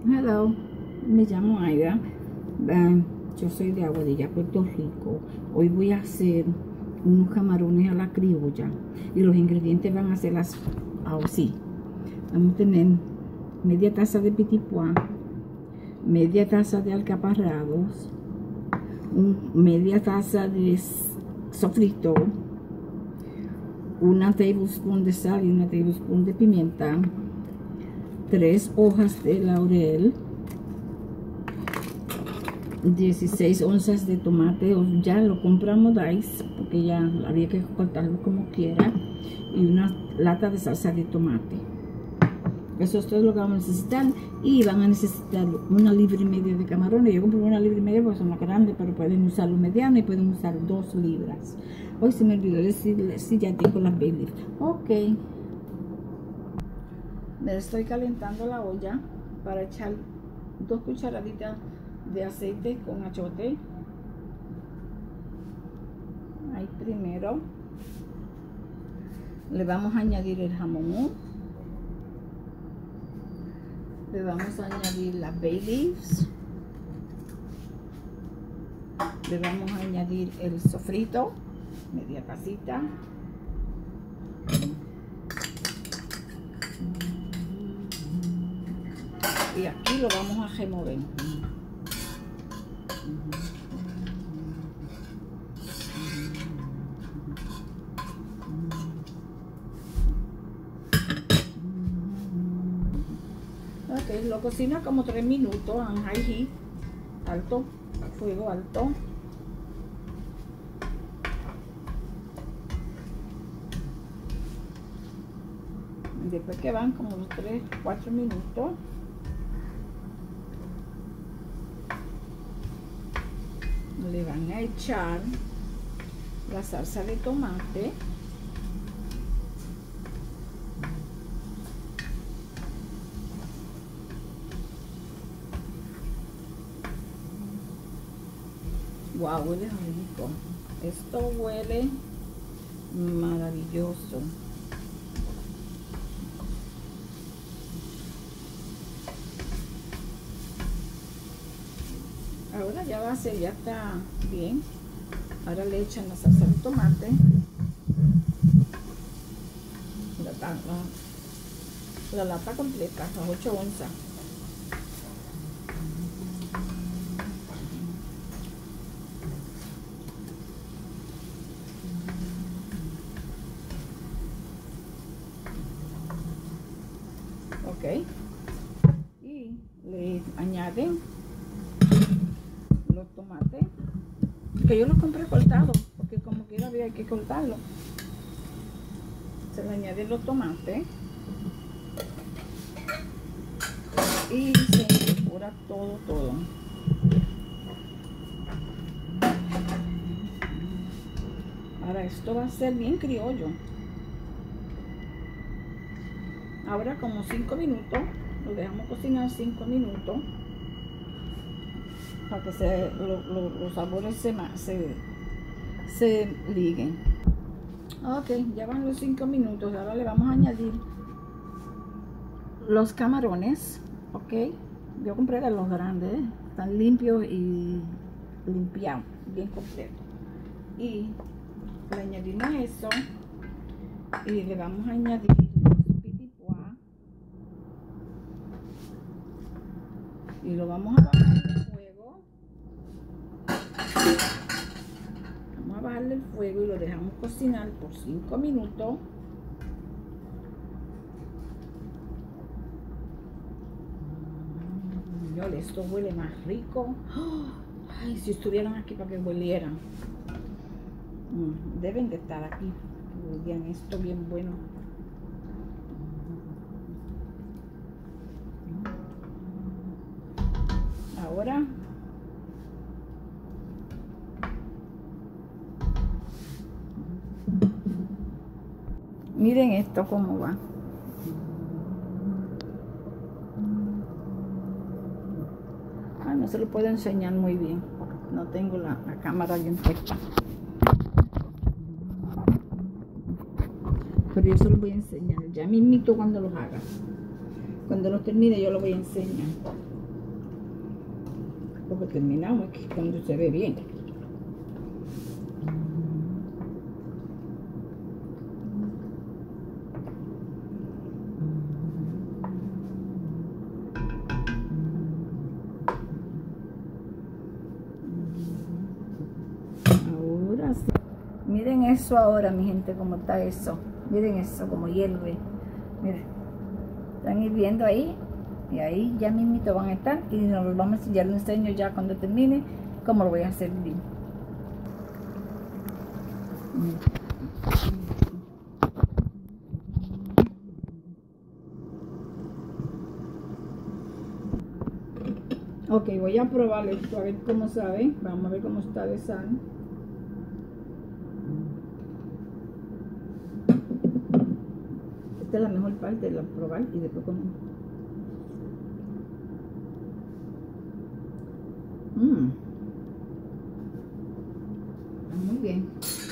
Hello, me llamo Aida. Yo soy de Aguadilla, Puerto Rico. Hoy voy a hacer unos camarones a la criolla y los ingredientes van a ser así. Vamos a tener media taza de petit pois, media taza de alcaparrados, media taza de sofrito, una tablespoon de sal y una tablespoon de pimienta, 3 hojas de laurel, 16 onzas de tomate, ya lo compramos dice porque ya había que cortarlo como quiera, y una lata de salsa de tomate. Eso es todo lo que vamos a necesitar. Y van a necesitar 1,5 libras de camarones. Yo compré 1,5 libras porque son más grandes, pero pueden usar los medianos y pueden usar 2 libras. Hoy se me olvidó decirles si ya tengo las bay leaf. Ok, me estoy calentando la olla para echar 2 cucharaditas de aceite con achote. Ahí primero le vamos a añadir el jamón, le vamos a añadir las bay leaves, le vamos a añadir el sofrito, media tacita, y aquí lo vamos a remover. Ok, lo cocina como 3 minutos en high heat, alto, fuego alto. Después que van como los 3-4 minutos, le van a echar la salsa de tomate, wow, huele rico, esto huele maravilloso. Ahora ya va a ser, ya está bien. Ahora le echan la salsa de tomate, la lata completa, las 8 onzas. Ok, y le añaden los tomates, que yo los compré cortados porque como quiera había que cortarlo. Se le añaden los tomates y se incorpora todo. Ahora esto va a ser bien criollo. Ahora como 5 minutos, lo dejamos cocinar 5 minutos para que los sabores se liguen. Ok, ya van los 5 minutos. Ahora le vamos a añadir los camarones. Ok, yo compré de los grandes, están limpios y limpiados, bien completos. Y le añadimos eso y le vamos a añadir petit pois y lo vamos a bajar el fuego. Vamos a bajarle el fuego y lo dejamos cocinar por 5 minutos. Esto huele más rico. Ay, si estuvieran aquí para que huelieran. Deben de estar aquí. Huelían esto bien bueno. Ahora miren esto cómo va. No se lo puedo enseñar muy bien, no tengo la cámara bien puesta, pero yo se los voy a enseñar ya mismito cuando los haga. Cuando lo termine yo lo voy a enseñar. Porque terminamos aquí cuando se ve bien. Ahora sí. Miren eso ahora, mi gente, cómo está eso. Miren eso, como hierve. Miren. Están hirviendo ahí. Y ahí ya mismito van a estar. Y nos lo vamos a enseñar. Lo enseño ya cuando termine cómo lo voy a hacer bien. Ok, voy a probar esto, a ver cómo sabe. Vamos a ver cómo está de sal. Esta es la mejor parte de la probar y después comer. Está muy bien.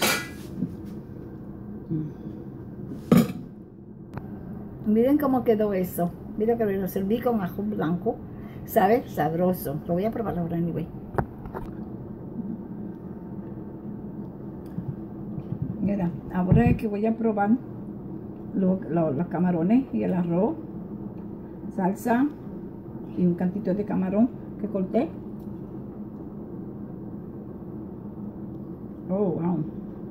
Miren cómo quedó eso. Miren que lo serví con ajo blanco. Sabe sabroso. Lo voy a probar ahora, anyway. Mira, ahora es que voy a probar los camarones y el arroz, salsa y un cantito de camarón que corté. Oh, wow.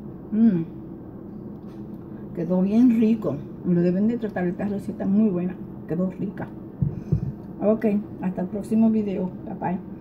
Quedó bien rico. Lo deben de tratar, esta receta muy buena. Quedó rica. Ok, hasta el próximo video. Bye bye.